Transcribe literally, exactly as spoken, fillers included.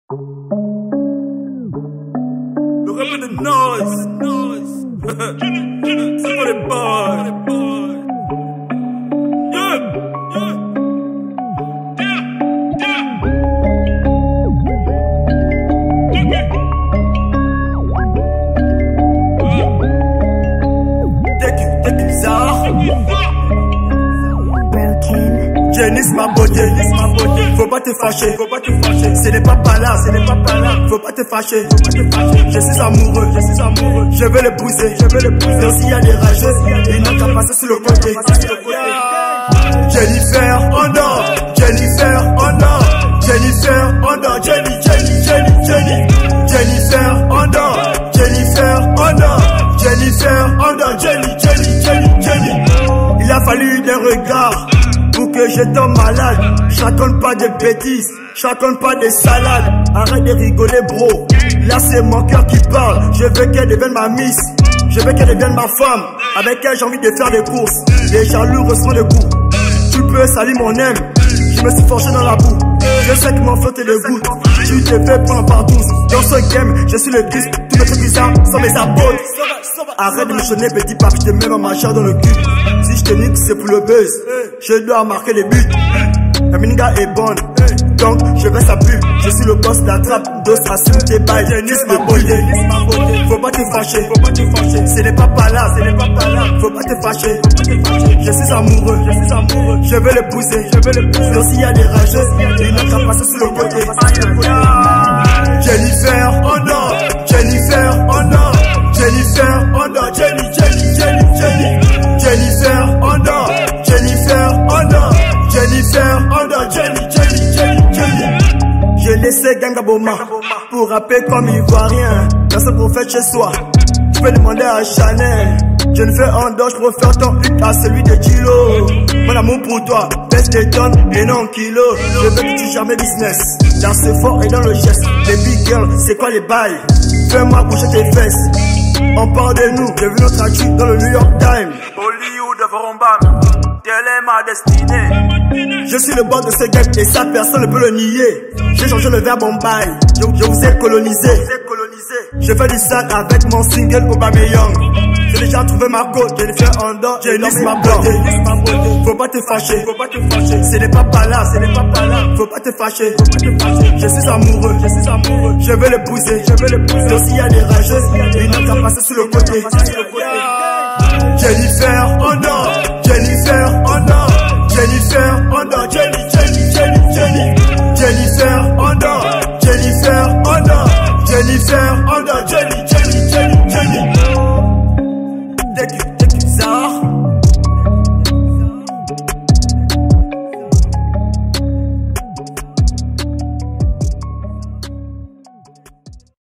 Le rap de noise, noise. C'est pour les boys. Yeah, yeah. Janice ma beauté, ma beauté. Faut pas te fâcher, faut pas te fâcher. Ce n'est pas pas là, ce n'est pas pas là. Faut pas te fâcher, faut pas te fâcher. Je suis amoureux, je suis amoureux. Je vais le pousser, je vais le pousser. Donc s'il y a des rageux, il n'a qu'à passer sur le côté. Jennifer, on dort. Jennifer, on dort. Jennifer, on dort. Jenny, Jenny, Jenny, Jenny. Jennifer, on dort. Jennifer, on dort. Jennifer, on dort. Jenny, Jenny, Jenny, Jenny. Il a fallu des regards pour que je tombe malade. Je raconte pas de bêtises, je raconte pas de salades. Arrête de rigoler bro, là c'est mon cœur qui parle. Je veux qu'elle devienne ma miss, je veux qu'elle devienne ma femme. Avec elle j'ai envie de faire des courses, les jaloux reçoivent le goût. Tu peux salir mon aime, je me suis forgé dans la boue. Je sais que mon flot est le goût, tu te fais prendre par tous. Dans ce game, je suis le disque, tous mes trucs bizarres sont mes apôtres. Arrête de me sonner petit pape, je te mets ma mâchoire dans le cul. Si je te nique c'est pour le buzz, je dois marquer les buts. La mininga est bonne, donc je vais sa pub. Je suis le boss de la trappe, dos assume tes bails. Janice le beauté, faut pas te fâcher, faut pas te fâcher. Ce n'est pas pas là, ce n'est pas pas là. Faut pas te fâcher, je suis amoureux, je suis amoureux. Je vais le pousser, je vais le pousser. Donc s'il y a des rageux, il n'a qu'à passer sur le côté. Jennifer, on dort. Jennifer, on dort. Jennifer, on dort. Jenny, Jenny, Jenny, Jenny. Jennifer, on dort. Jennifer, on dort. Jennifer, on dort. Jenny, Jenny, Jenny, Jenny. Je laissais Gangaboma pour rapper comme ivoirien. Dans ce prophète chez soi, tu peux demander à Chanel. Jennifer, on dort, je préfère ton hit à celui de Kilo. Mon amour pour toi, baisse des tonnes et non kilos. Je veux que tu jamais business. Dans ce fort et dans le geste. Baby girl, c'est quoi les bails? Fais-moi bouger tes fesses. On parle de nous, j'ai vu notre actu dans le New York Times. Hollywood of Rombam, telle est ma destinée. Je suis le boss de ce game et ça personne ne peut le nier. J'ai changé le verbe en bail, je, je vous ai colonisé. Je fais du sale avec mon single Aubameyang. J'ai déjà trouvé ma côte, Jennifer en dort, Janice ma beauté. Faut pas te fâcher, faut pas te fâcher. Ce n'est pas pas là, ce n'est pas pas là. Faut pas te fâcher, faut pas te fâcher. Je suis amoureux, je suis amoureux. Je vais le pousser, je vais le pousser. Donc s'il y a des rageux, il n'a qu'à passer sur le côté. Jennifer, on dort. Jennifer, on dort. Jennifer, on dort. Jenny, Jenny, Jenny, Jenny. Jennifer, on dort. Jennifer, on dort. Jennifer, on dort.